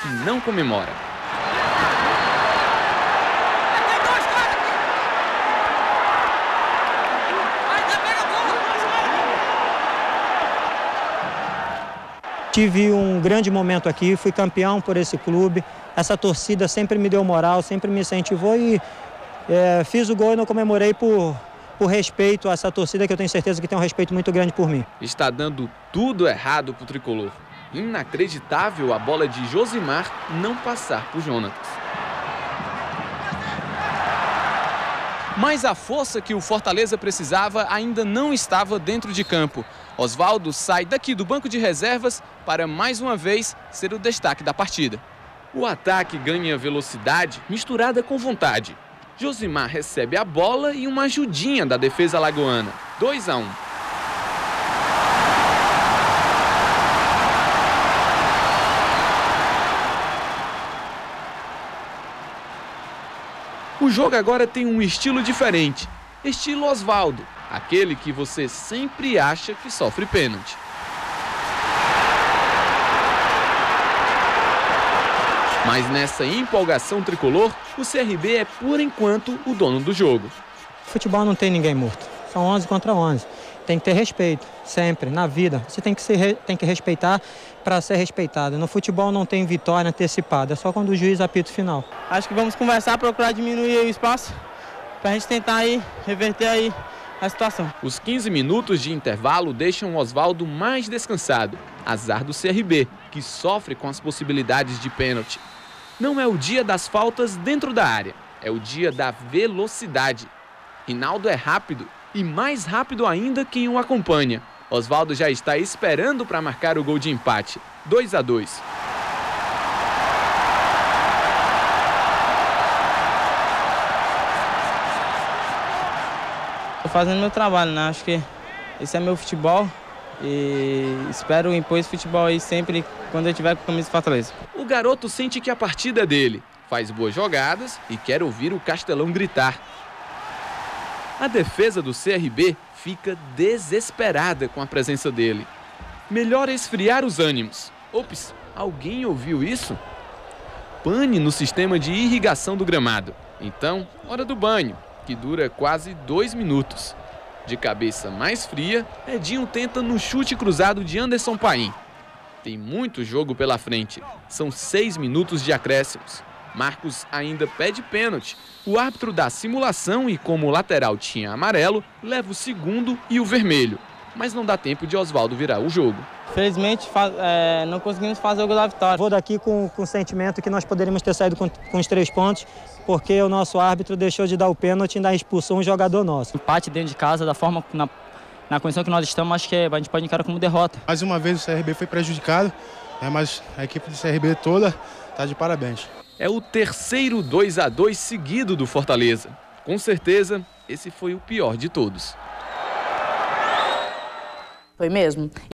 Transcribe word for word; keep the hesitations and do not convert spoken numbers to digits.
que não comemora. Tive um grande momento aqui, fui campeão por esse clube. Essa torcida sempre me deu moral, sempre me incentivou e é, fiz o gol e não comemorei por, por respeito a essa torcida que eu tenho certeza que tem um respeito muito grande por mim. Está dando tudo errado para o tricolor. Inacreditável a bola de Josimar não passar por Jonatas. Mas a força que o Fortaleza precisava ainda não estava dentro de campo. Osvaldo sai daqui do banco de reservas para mais uma vez ser o destaque da partida. O ataque ganha velocidade misturada com vontade. Josimar recebe a bola e uma ajudinha da defesa alagoana. dois a um. O jogo agora tem um estilo diferente. Estilo Osvaldo, aquele que você sempre acha que sofre pênalti. Mas nessa empolgação tricolor, o C R B é, por enquanto, o dono do jogo. Futebol não tem ninguém morto. São onze contra onze. Tem que ter respeito, sempre, na vida. Você tem que, se, tem que respeitar para ser respeitado. No futebol não tem vitória antecipada, é só quando o juiz apita o final. Acho que vamos conversar, procurar diminuir o espaço para a gente tentar aí, reverter aí a situação. Os quinze minutos de intervalo deixam Osvaldo mais descansado. Azar do C R B, que sofre com as possibilidades de pênalti. Não é o dia das faltas dentro da área, é o dia da velocidade. Rinaldo é rápido e mais rápido ainda quem o acompanha. Osvaldo já está esperando para marcar o gol de empate. dois a dois. Estou fazendo meu trabalho, né? Acho que esse é meu futebol e espero impor esse futebol aí sempre quando eu tiver com a camisa do Fortaleza. O garoto sente que a partida é dele, faz boas jogadas e quer ouvir o Castelão gritar. A defesa do C R B fica desesperada com a presença dele. Melhor esfriar os ânimos. Ops, alguém ouviu isso? Pane no sistema de irrigação do gramado. Então, hora do banho, que dura quase dois minutos. De cabeça mais fria, Edinho tenta no chute cruzado de Anderson Paim. Tem muito jogo pela frente. São seis minutos de acréscimos. Marcos ainda pede pênalti. O árbitro dá simulação e, como o lateral tinha amarelo, leva o segundo e o vermelho. Mas não dá tempo de Osvaldo virar o jogo. Felizmente, é, não conseguimos fazer o gol da vitória. Vou daqui com, com o sentimento que nós poderíamos ter saído com, com os três pontos, porque o nosso árbitro deixou de dar o pênalti e ainda expulsou um jogador nosso. Empate dentro de casa, da forma, na, na condição que nós estamos, acho que a gente pode encarar como derrota. Mais uma vez o C R B foi prejudicado, né, mas a equipe do C R B toda está de parabéns. É o terceiro dois a dois seguido do Fortaleza. Com certeza, esse foi o pior de todos. Foi mesmo.